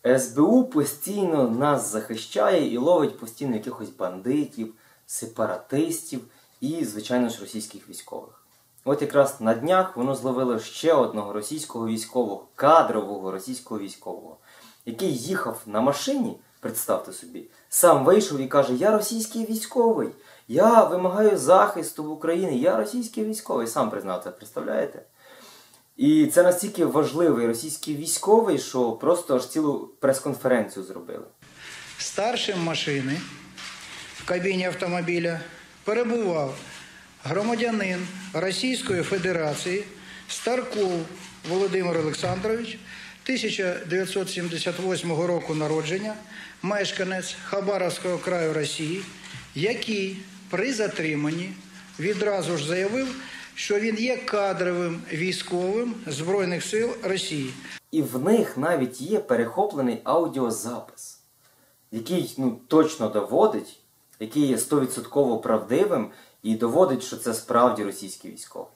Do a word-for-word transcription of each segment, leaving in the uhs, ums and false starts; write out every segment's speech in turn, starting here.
ес бе у постійно нас захищає і ловить постійно якихось бандитів, сепаратистів і, звичайно ж, російських військових. От якраз на днях воно зловило ще одного російського військового, кадрового російського військового, який їхав на машині, представте собі, сам вийшов і каже: «Я російський військовий, я вимагаю захисту в Україні, я російський військовий». Сам признав це, представляєте? І це настільки важливий російський військовий, що просто аж цілу прес-конференцію зробили. Старшим машини в кабіні автомобіля перебував громадянин Російської Федерації Старков Володимир Олександрович, тисяча дев'ятсот сімдесят восьмого року народження, мешканець Хабаровського краю Росії, який при затриманні відразу ж заявив, що він є кадровим військовим Збройних сил Росії. І в них навіть є перехоплений аудіозапис, який ну, точно доводить, який є сто відсотків правдивим і доводить, що це справді російський військовий.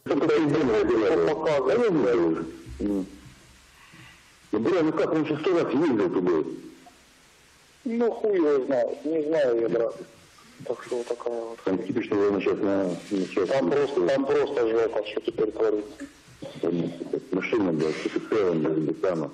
Ну, хуй его знает, не знаю я, брат. Так что вот такая вот. Там типично военно-частная часть. Там просто, там просто жопа, что теперь творится. Машина, блядь, с офицером, блядь, там.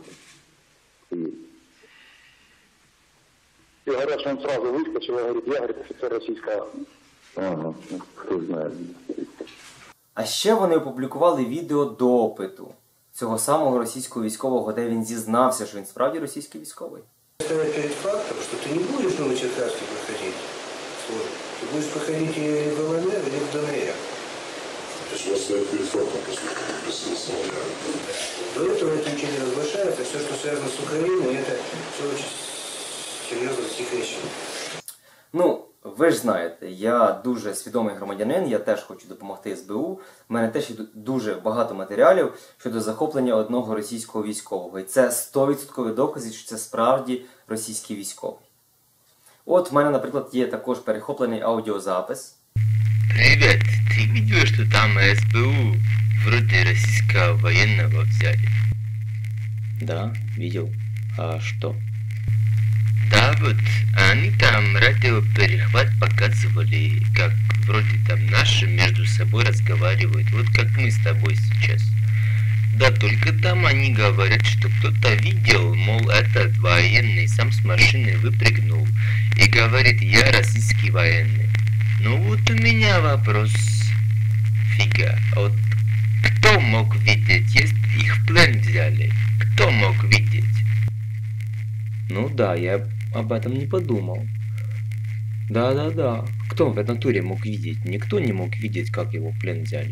И говорят, что он сразу выскочил и говорит: я, говорит, офицер российской армии. Ага, кто знает. А ще вони опублікували відео допиту цього самого російського військового, де він зізнався, що він справді російський військовий. Стоять перед фактом, что ты не будешь в Новочеркасске проходить службу, ты будешь проходить или в ЛНР, или в ДНР. То есть у вас стоит перед фактом, по сути, До этого это ничего не разглашается, все, что связано с Украиной, это все очень серьезно засекречено. Ну, ви ж знаєте, я дуже свідомий громадянин, я теж хочу допомогти ес бе у. У мене теж є дуже багато матеріалів щодо захоплення одного російського військового. І це сто відсотків докази, що це справді російський військовий. От в мене, наприклад, є також перехоплений аудіозапис. Привет, ты видел, что там ес бе у вроде российского военного взяли? Да, видел. А что? Да вот, они там радиоперехват показывали, как вроде там наши между собой разговаривают, вот как мы с тобой сейчас. Да только там они говорят, что кто-то видел, мол, этот военный сам с машины выпрыгнул и говорит: я российский военный. Ну вот у меня вопрос, фига, вот кто мог видеть, если их в плен взяли? Кто мог видеть? Ну да, я об этом не подумал. Да-да-да. Кто в натуре мог видеть? Никто не мог видеть, как его в плен взяли.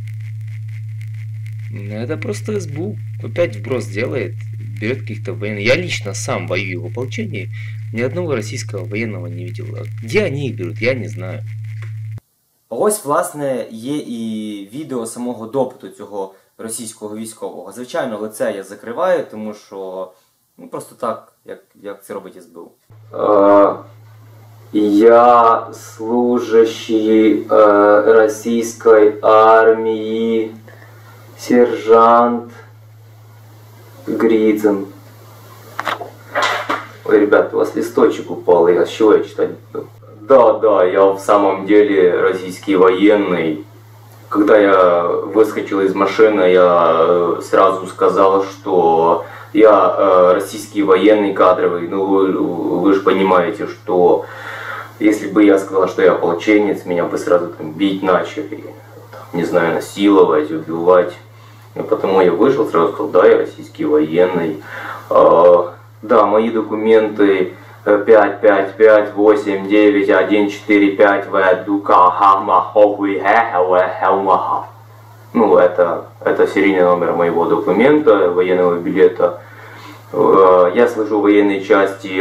Это просто эс бэ у опять вброс делает, берет каких-то военных. Я лично сам воюю в ополчении, ни одного российского военного не видел. Где они их берут, я не знаю. Ось, власне, є і відео самого допиту цього російського військового. Звичайно, лице я закриваю, тому що ну, просто так, як, як це робить ес бэ у. Uh, я служащий uh, российской армии, сержант Гридзин. Ой, ребят, у вас листочек упал, я с чего я читать буду? Да, да, я в самом деле российский военный. Когда я выскочил из машины, я сразу сказал, что я э, российский военный кадровый. Ну, вы, вы же понимаете, что если бы я сказал, что я ополченец, меня бы сразу там бить начали. Там, не знаю, насиловать, убивать. И потому я вышел, сразу сказал: да, я российский военный. Э, да, мои документы пять пять пять восемь девять один четыре пять вэ дука хама ховы хэ. Ну, это, это серийный номер моего документа, военного билета. Я служу в военной части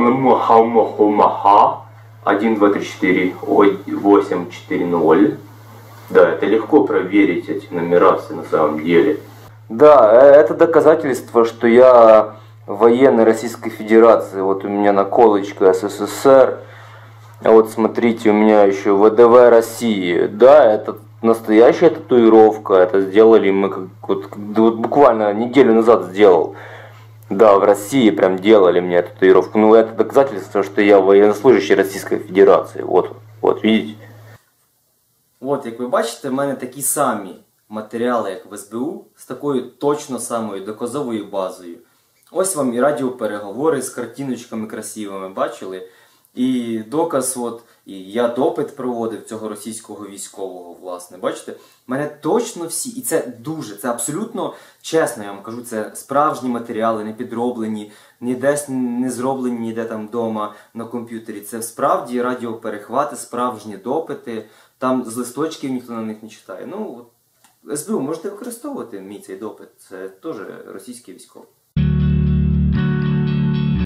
один два три четыре восемь четыре ноль. Да, это легко проверить, эти номера все на самом деле. Да, это доказательство, что я военной Российской Федерации. Вот у меня наколочка эс эс эс эр. А вот смотрите, у меня еще вэ дэ вэ России. Да, это настоящая татуировка. Это сделали мы как, вот, вот буквально неделю назад сделал. Да, в России прям делали мне татуировку. Ну, это доказательство, что я военнослужащий Российской Федерации. Вот, вот, видите? От, як ви бачите, в мене такі самі матеріали, як в ес бе у, з такою точно самою доказовою базою. Ось вам і радіопереговори з картиночками красивими, бачили? І доказ, от, і я допит проводив цього російського військового, власне, бачите? В мене точно всі, і це дуже, це абсолютно чесно, я вам кажу, це справжні матеріали, не підроблені, ніде не зроблені, ніде там вдома на комп'ютері. Це справді радіоперехвати, справжні допити, там з листочків ніхто на них не читає. Ну, ес бе у можете використовувати мій цей допит, це теж російський військовий.